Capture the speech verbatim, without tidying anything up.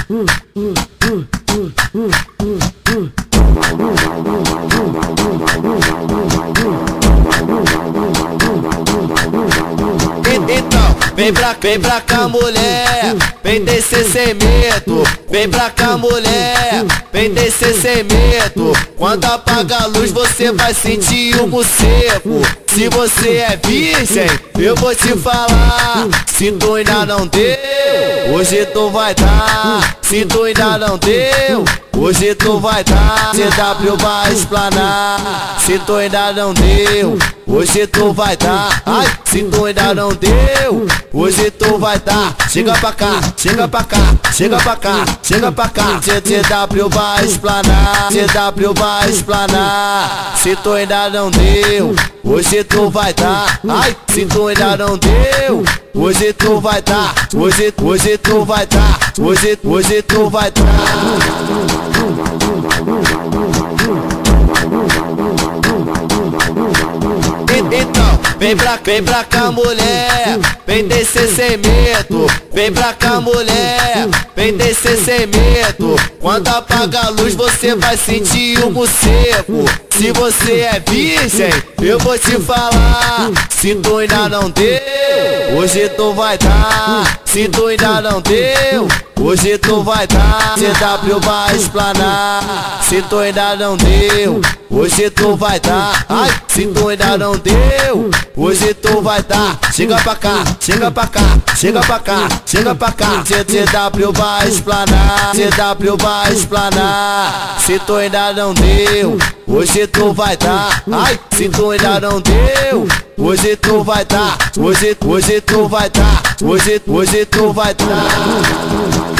Então, vem pra, vem pra cá, mulher, vem descer sem medo. Vem pra cá, mulher, vem descer sem medo. Quando apaga a luz você vai sentir o morcego. Se você é virgem, eu vou te falar. Se tu ainda não deu, hoje tu vai dar. Se tu ainda não deu, hoje tu vai dar. C W vai explanar. Se tu ainda não deu, hoje tu vai dar. Ai, se tu ainda não deu, hoje tu vai dar. Chega pra cá, chega pra cá, chega pra cá, chega pra cá. C W vai explanar. C W vai explanar. Se tu ainda não deu, hoje tu vai dar. Ai, se tu ainda não deu, hoje tu vai dar. Hoje, hoje tu vai dar. Hoje, hoje tu vai dar. Então, vem pra, vem pra cá, mulher, vem descer sem medo. Vem pra cá, mulher, vem descer sem medo. Quando apaga a luz você vai sentir o morcego. Se você é virgem, eu vou te falar. Se tu ainda não deu, hoje tu vai dar. Se tu ainda não deu, hoje tu vai dar. C W vai explanar. Se tu ainda não deu, hoje tu vai dar. Ai, se tu ainda não deu, hoje tu vai dar. Chega pra cá, chega pra cá, chega pra cá, chega pra cá. C W vai explanar. C W vai explanar. Se tu ainda não deu, hoje tu vai dar. Ai, se tu ainda não deu, hoje tu vai dar. Hoje, hoje tu vai dar. Hoje, hoje tu vai dar.